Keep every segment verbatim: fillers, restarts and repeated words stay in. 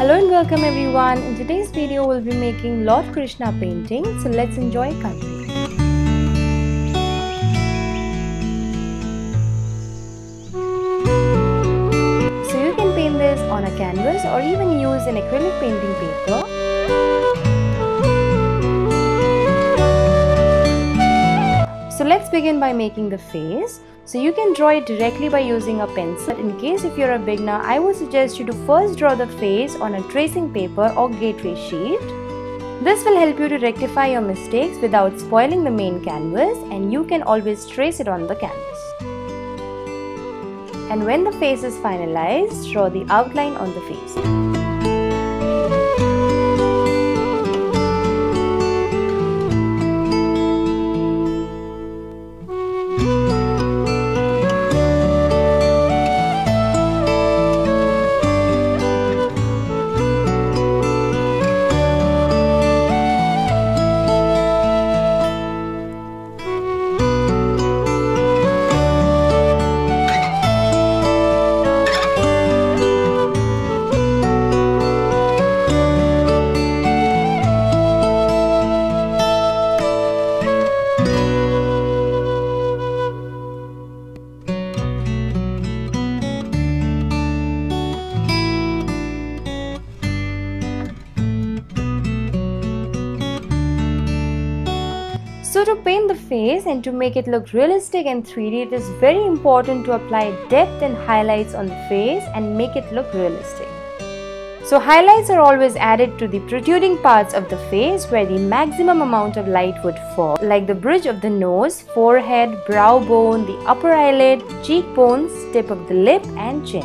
Hello and welcome everyone. In today's video we'll be making Lord Krishna painting. So let's enjoy coloring. So you can paint this on a canvas or even use an acrylic painting paper. So let's begin by making the face. So you can draw it directly by using a pencil. In case if you're a beginner, I would suggest you to first draw the face on a tracing paper or gateway sheet. This will help you to rectify your mistakes without spoiling the main canvas, and you can always trace it on the canvas. And when the face is finalized, draw the outline on the face. So to paint the face and to make it look realistic and three D, it is very important to apply depth and highlights on the face and make it look realistic. So highlights are always added to the protruding parts of the face where the maximum amount of light would fall, like the bridge of the nose, forehead, brow bone, the upper eyelid, cheekbones, tip of the lip and chin.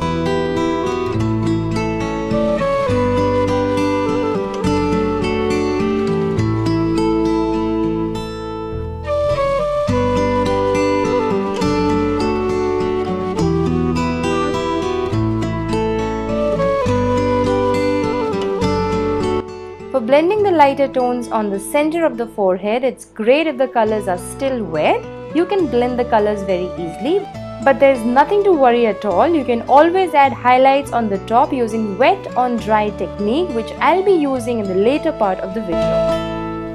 For blending the lighter tones on the center of the forehead, it's great if the colors are still wet. You can blend the colors very easily, but there's nothing to worry at all. You can always add highlights on the top using wet on dry technique, which I'll be using in the later part of the video.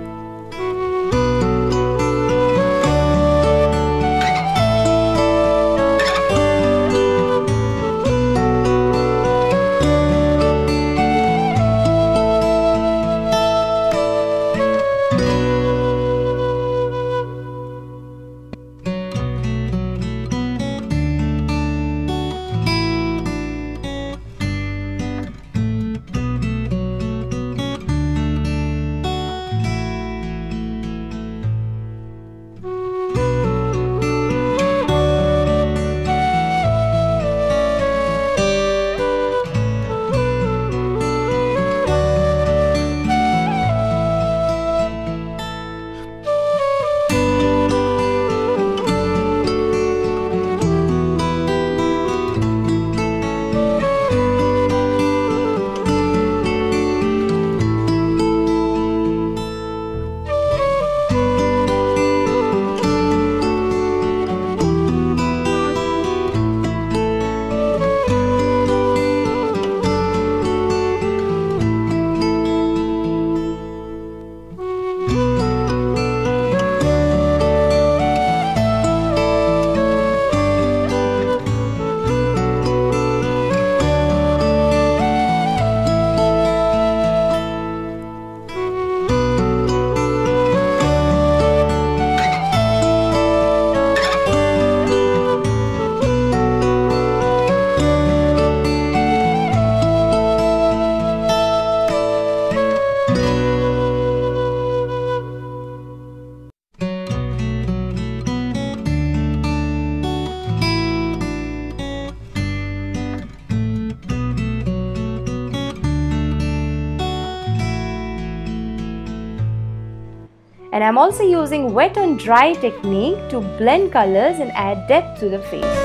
And I'm also using wet on dry technique to blend colors and add depth to the face.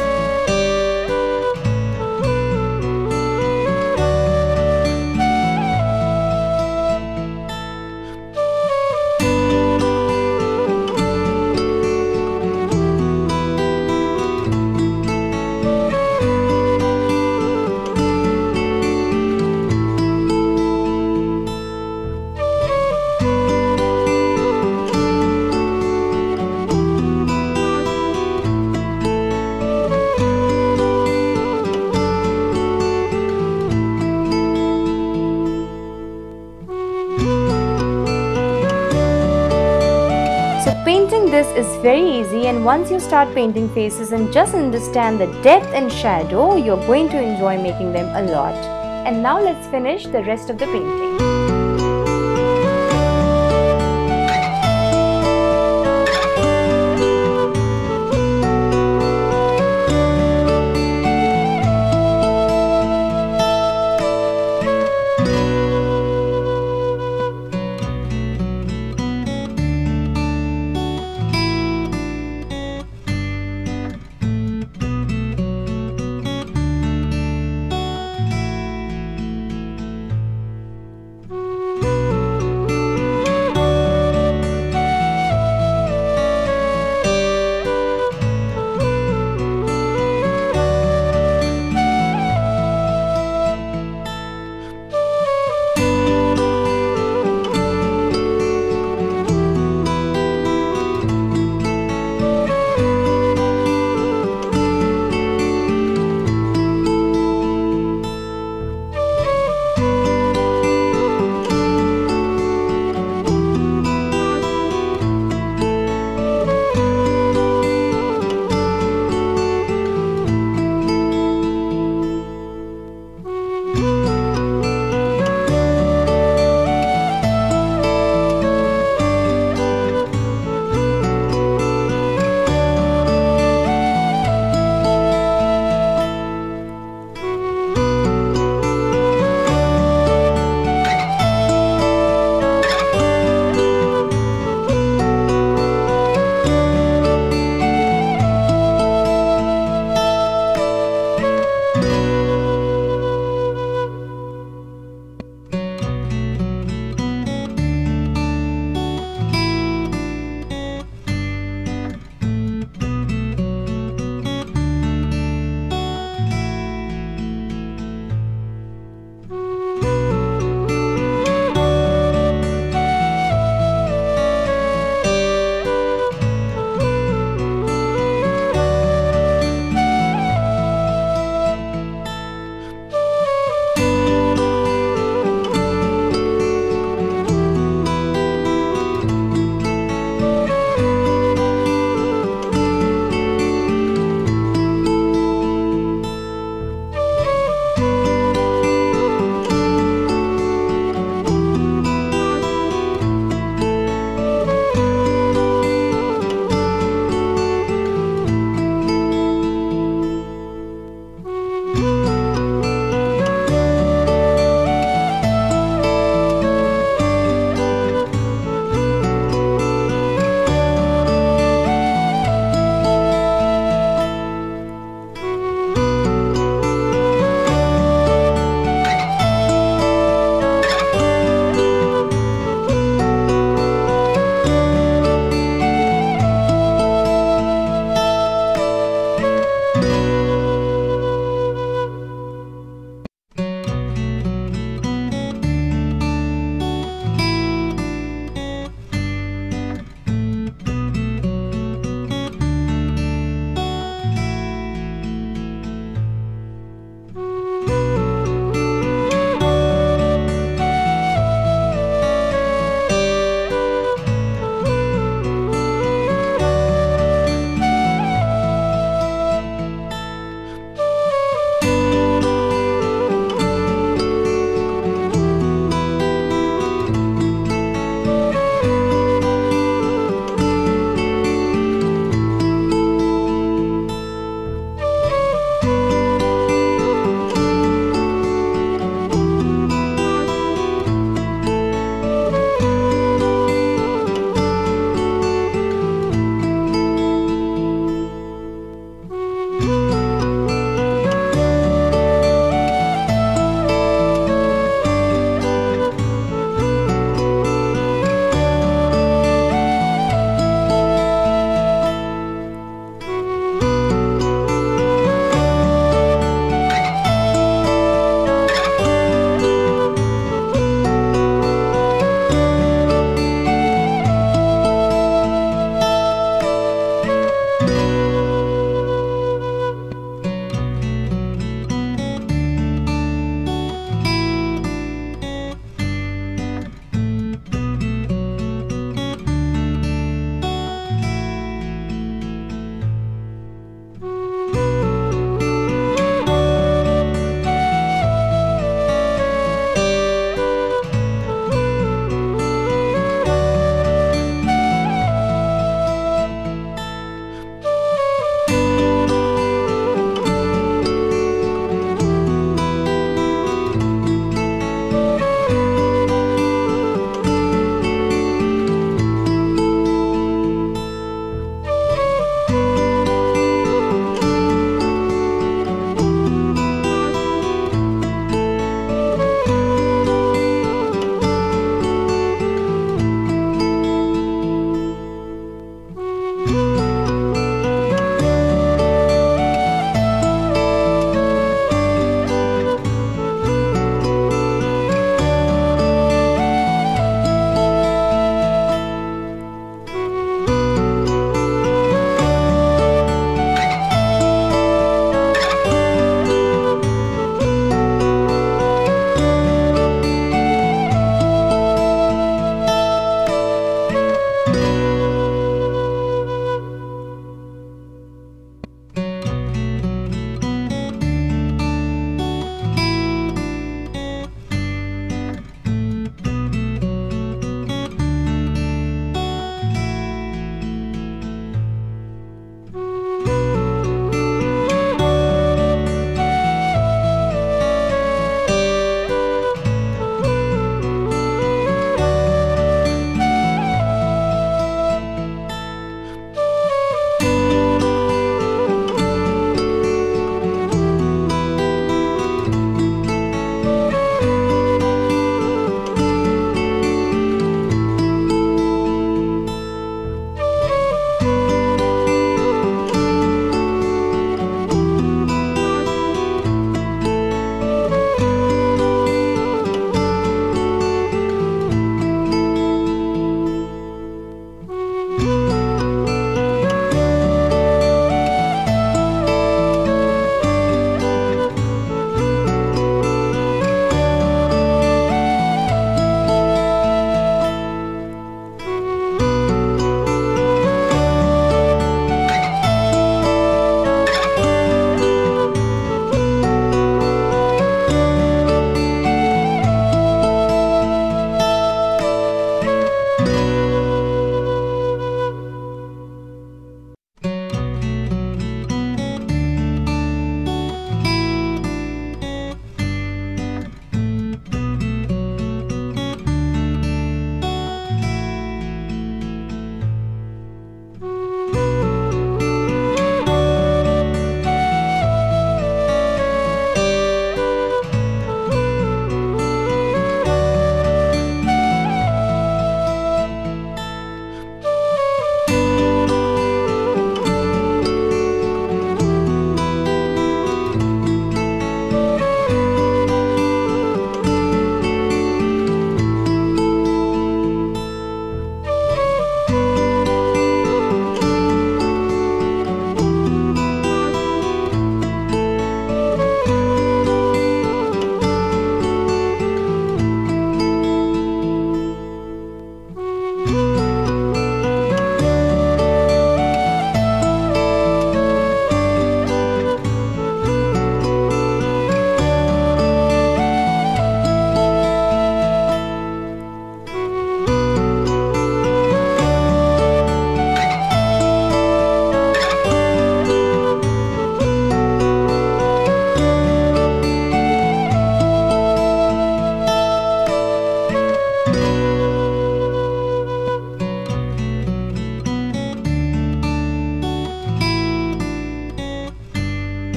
this is very easy, and once you start painting faces and just understand the depth and shadow, you're going to enjoy making them a lot. And now let's finish the rest of the painting.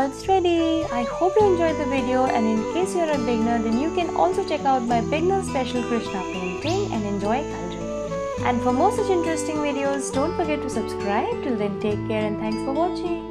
it's ready. I hope you enjoyed the video, and in case you're a beginner, then you can also check out my beginner special Krishna painting and enjoy coloring. And for more such interesting videos, don't forget to subscribe. Till then, take care and thanks for watching.